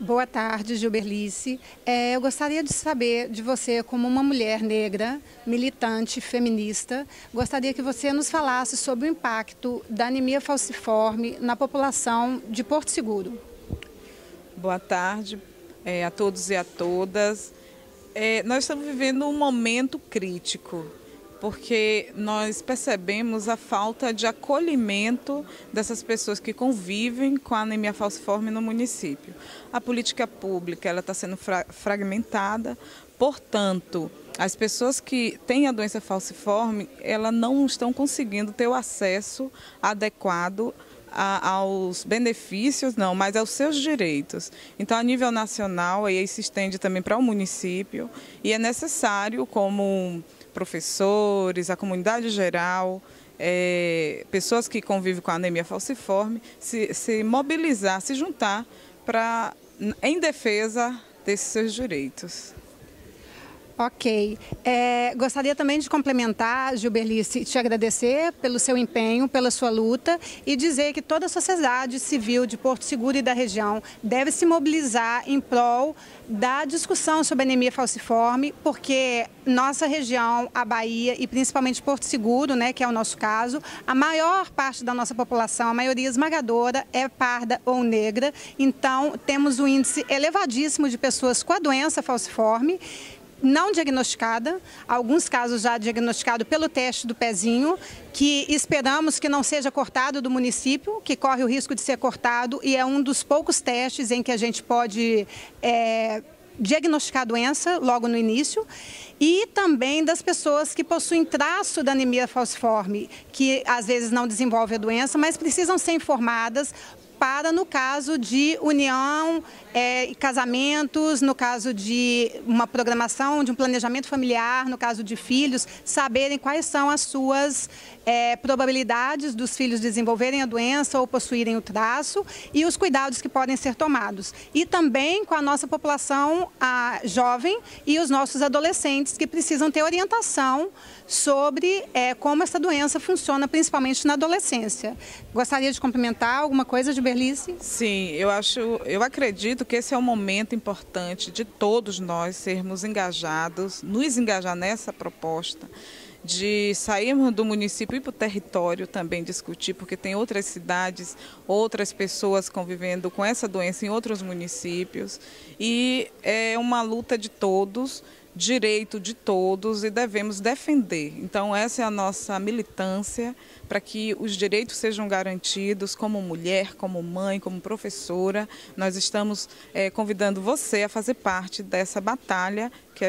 Boa tarde, Gilberlice. Eu gostaria de saber de você, como uma mulher negra, militante, feminista, gostaria que você nos falasse sobre o impacto da anemia falciforme na população de Porto Seguro. Boa tarde a todos e a todas. Nós estamos vivendo um momento crítico, porque nós percebemos a falta de acolhimento dessas pessoas que convivem com a anemia falciforme no município. A política pública está sendo fragmentada, portanto, as pessoas que têm a doença falciforme, elas não estão conseguindo ter o acesso adequado aos benefícios, não, mas aos seus direitos. Então, a nível nacional, aí se estende também para o município, e é necessário, como professores, a comunidade geral, pessoas que convivem com a anemia falciforme, se mobilizar, se juntar em defesa desses seus direitos. Ok. Gostaria também de complementar, Gilberlice, te agradecer pelo seu empenho, pela sua luta e dizer que toda a sociedade civil de Porto Seguro e da região deve se mobilizar em prol da discussão sobre anemia falciforme, porque nossa região, a Bahia e principalmente Porto Seguro, né, que é o nosso caso, a maior parte da nossa população, a maioria esmagadora, é parda ou negra. Então, temos um índice elevadíssimo de pessoas com a doença falciforme, não diagnosticada, alguns casos já diagnosticados pelo teste do pezinho, que esperamos que não seja cortado do município, que corre o risco de ser cortado, e é um dos poucos testes em que a gente pode diagnosticar a doença logo no início, e também das pessoas que possuem traço da anemia falciforme, que às vezes não desenvolvem a doença, mas precisam ser informadas para, no caso de união e casamentos, no caso de uma programação, de um planejamento familiar, no caso de filhos, saberem quais são as suas probabilidades dos filhos desenvolverem a doença ou possuírem o traço e os cuidados que podem ser tomados. E também com a nossa população jovem e os nossos adolescentes que precisam ter orientação sobre como essa doença funciona, principalmente na adolescência. Gostaria de complementar alguma coisa, Gilberlice? Sim, eu acredito que esse é um momento importante de todos nós sermos engajados, nos engajar nessa proposta, de sairmos do município e para o território também discutir, porque tem outras cidades, outras pessoas convivendo com essa doença em outros municípios, e é uma luta de todos, direito de todos, e devemos defender. Então, essa é a nossa militância para que os direitos sejam garantidos. Como mulher, como mãe, como professora, nós estamos convidando você a fazer parte dessa batalha que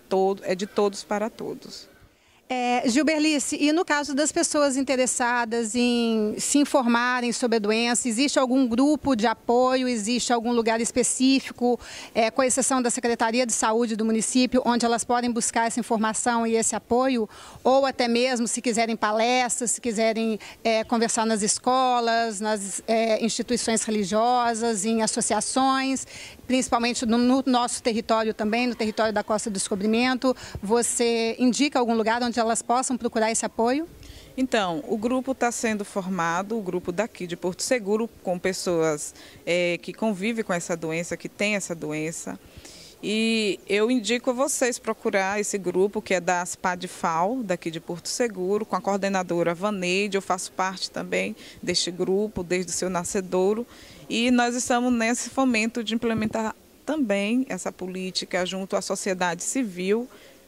é de todos para todos. Gilberlice, e no caso das pessoas interessadas em se informarem sobre a doença, existe algum grupo de apoio, existe algum lugar específico, com exceção da Secretaria de Saúde do município, onde elas podem buscar essa informação e esse apoio? Ou até mesmo, se quiserem palestras, se quiserem conversar nas escolas, nas instituições religiosas, em associações, principalmente no nosso território também, no território da Costa do Descobrimento, você indica algum lugar onde elas possam procurar esse apoio? Então, o grupo está sendo formado, o grupo daqui de Porto Seguro, com pessoas que convivem com essa doença, que têm essa doença. E eu indico a vocês procurar esse grupo, que é da ASPADFAL, daqui de Porto Seguro, com a coordenadora Vaneide. Eu faço parte também deste grupo, desde o seu nascedouro. E nós estamos nesse fomento de implementar também essa política junto à sociedade civil.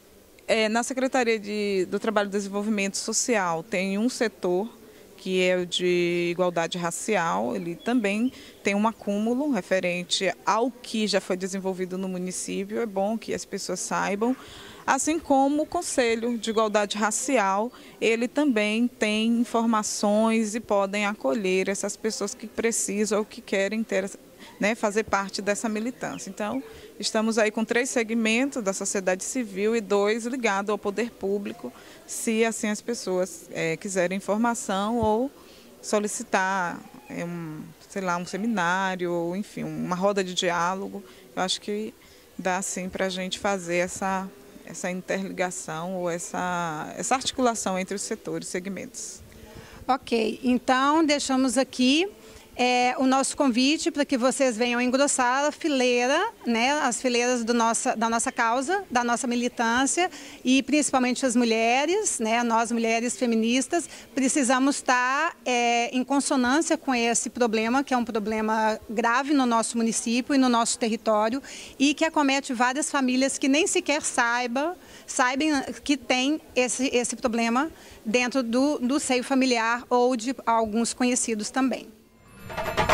Na Secretaria do Trabalho e Desenvolvimento Social tem um setor que é o de igualdade racial. Ele também tem um acúmulo referente ao que já foi desenvolvido no município. É bom que as pessoas saibam. Assim como o Conselho de Igualdade Racial, ele também tem informações e podem acolher essas pessoas que precisam ou que querem ter, fazer parte dessa militância. Então, estamos aí com 3 segmentos da sociedade civil e 2 ligados ao poder público, se assim as pessoas quiserem informação ou solicitar um seminário, ou enfim, uma roda de diálogo. Eu acho que dá sim para a gente fazer essa interligação ou essa articulação entre os setores e segmentos. Ok, então deixamos aqui o nosso convite para que vocês venham engrossar a fileira, né, as fileiras da nossa causa, da nossa militância, e principalmente as mulheres, né, nós mulheres feministas, precisamos estar em consonância com esse problema, que é um problema grave no nosso município e no nosso território, e que acomete várias famílias que nem sequer saibam que tem esse problema dentro do seio familiar ou de alguns conhecidos também.